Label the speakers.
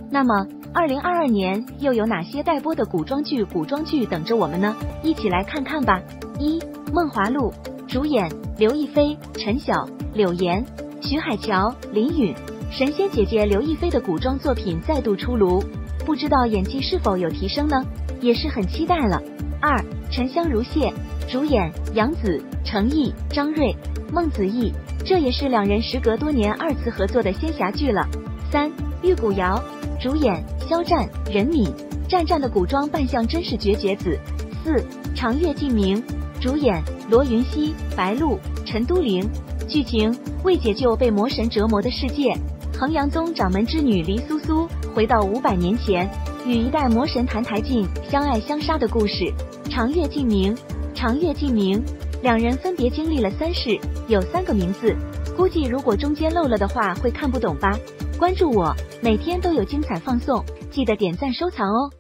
Speaker 1: 那么2022年又有哪些待播的古装剧等着我们呢？一起来看看吧。1. 梦华录，主演刘亦菲、陈晓、柳岩、徐海乔、林允。神仙姐姐刘亦菲的古装作品再度出炉，不知道演技是否有提升呢？也是很期待了。2. 沉香如屑，主演杨紫、程毅、张睿、孟子义，这也是两人时隔多年2次合作的仙侠剧了。3. 玉骨遥，主演肖战、任敏，战战的古装扮相真是绝子。4. 长月烬明，主演罗云熙、白鹿、陈都灵，剧情为解救被魔神折磨的世界，衡阳宗掌门之女黎苏苏回到500年前，与一代魔神澹台烬相爱相杀的故事。长月烬明，两人分别经历了3世，有3个名字，估计如果中间漏了的话会看不懂吧。关注我，每天都有精彩放送，记得点赞收藏哦。